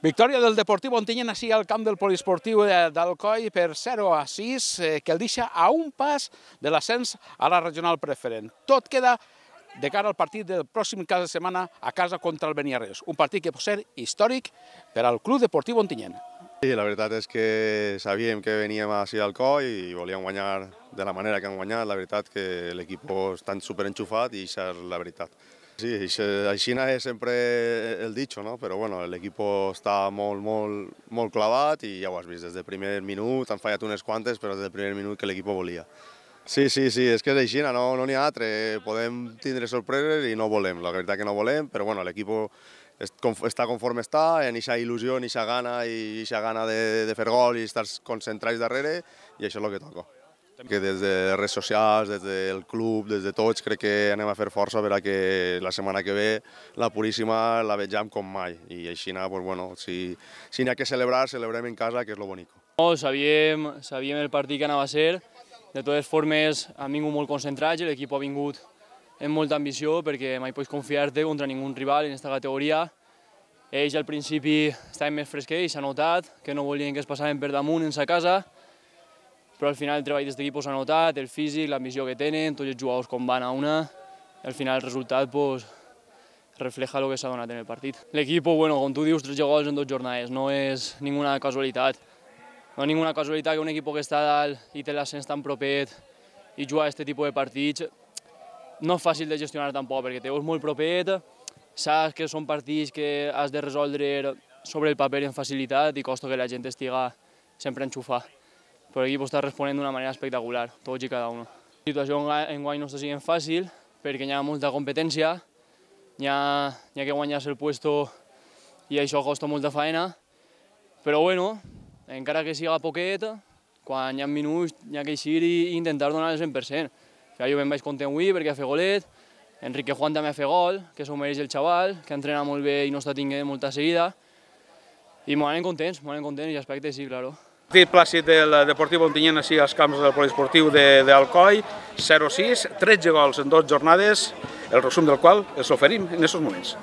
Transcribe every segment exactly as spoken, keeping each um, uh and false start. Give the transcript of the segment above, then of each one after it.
Victòria del Deportiu Ontinyent així al camp del poliesportiu d'Alcoi per zero a sis, que el deixa a un pas de l'ascens a la regional preferent. Tot queda de cara al partit del pròxim cap de setmana a casa contra el Beniarrés, un partit que pot ser històric per al Club Deportiu Ontinyent. Sí, la veritat és que sabíem que veníem així al Alcoi i volíem guanyar de la manera que han guanyat. La veritat que l'equip està superenxufat i això és la veritat. Sí, així és sempre el dicho, no? Però bueno, l'equip està molt, molt, molt clavat i ja ho has vist, des del primer minut han fallat unes quantes, però des del primer minut que l'equip volia. Sí, sí, sí, és que és així, no n'hi ha altre. Podem tindre sorpreses i no volem, la veritat que no volem, però bueno, l'equip està conforme està, en aquesta il·lusió, en aquesta gana i aquesta gana de fer gol i estar concentrats darrere, i això és el que toca. Que des de les redes socials, des del club, des de tots, crec que anem a fer força perquè la setmana que ve la Puríssima la vegem com mai. I així, bueno, si n'hi ha que celebrar, celebrem en casa, que és lo bonic. Sabíem el partit que anava a ser. De totes formes, han vingut molt concentrats, l'equip ha vingut amb molta ambició perquè mai pots confiar-te contra ningú rival en aquesta categoria. Ells al principi estaven més fresquets, s'ha notat que no volien que es passaven per damunt en sa casa, però al final el treball d'aquest equip s'ha notat, el físic, l'ambició que tenen, tots els jugadors com van a una, i al final el resultat refleja el que s'ha donat en el partit. L'equip, com tu dius, tres gols en dues jornades, no és ninguna casualitat. No és ninguna casualitat que un equip que està a dalt i té l'ascens tan propet i jugar a aquest tipus de partits no és fàcil de gestionar tampoc, perquè te veus molt propet, saps que són partits que has de resoldre sobre el paper amb facilitat i costa que la gent estiga sempre enxufada. Però l'equip està responent d'una manera espectacular, tots i cada un. La situació enguany no està sent fàcil perquè hi ha molta competència, hi ha que guanyar-se el puesto i això costa molta feina, però bueno, encara que siga poquet, quan hi ha minuts hi ha que eixir i intentar donar el cent per cent. Jo me'n vaig content avui perquè ha fet golet, Enrique Juan també ha fet gol, que s'ho mereix el xaval, que entrena molt bé i no està tinguent molta seguida, i m'ho anem contents, m'ho anem contents i aspecte sí, claro. Partit plàcid del Deportiu Ontinyent així als camps del poliesportiu d'Alcoi, zero a sis, tretze gols en dues jornades, el resum del qual els oferim en aquests moments.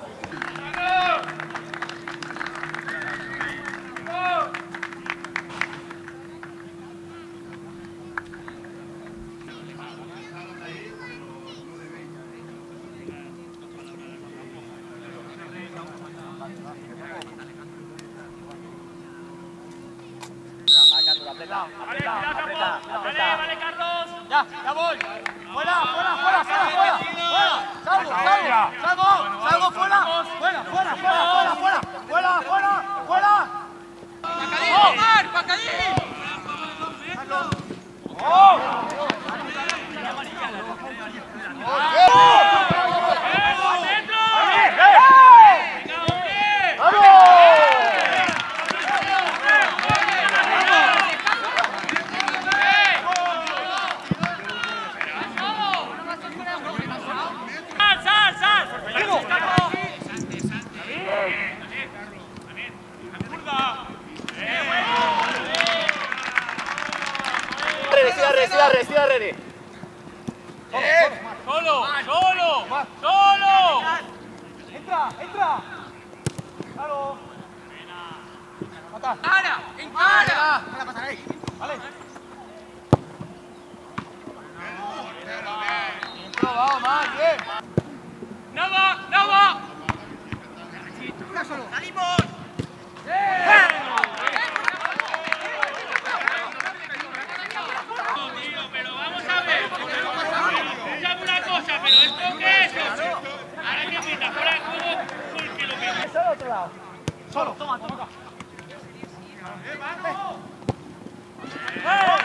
Apretado, apretado, apretado, apretado. Vale, Carlos. Ya, ya voy. Fuera, fuera, fuera, fuera, fuera. Salgo, salgo, salgo, salgo, fuera. Fuera, fuera, fuera, fuera, fuera. Fuera, fuera, fuera. Pacadín, Omar, Pacadín. ¡Oh! Reciba, reciba, René. Solo, solo, solo. Entra, entra. Claro. Encara, encara. Para pasar ahí. Vale. Vamos, más, bien. Nava, Nava. Salimos. Pero vamos a ver, escúchame una cosa, pero ¿esto qué es? Ahora que pita, fuera de juego, porque lo que... Solo otro lado. Solo, toma, toma. ¡Eh, mano! ¡Eh!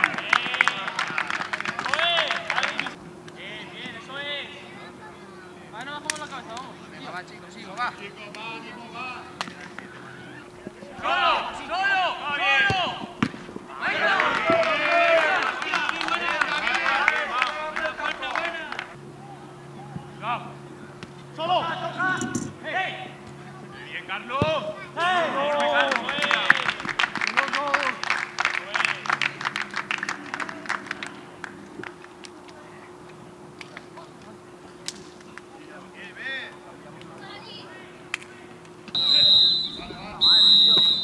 Bien, bien, eso es. Mano, bajamos la cabeza, vamos. Va, chicos, sigo, va. ¡Solo! ¡Solo! ¡Solo! ¡Solo! ¡Hey! ¡Muy bien, Carlos! ¡Hey! ¡Muy Carlos! ¡Eh!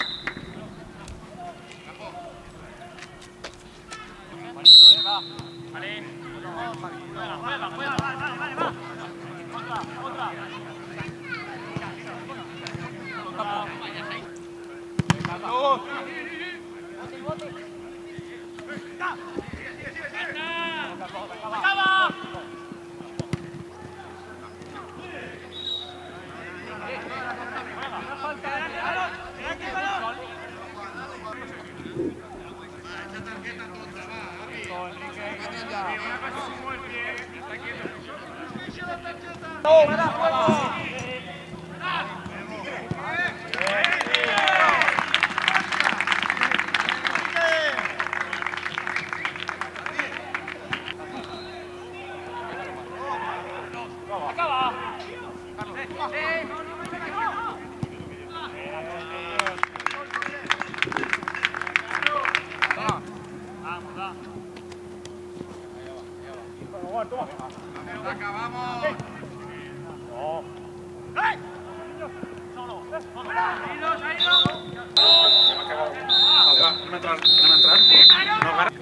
Anem a entrar, anem a entrar. No,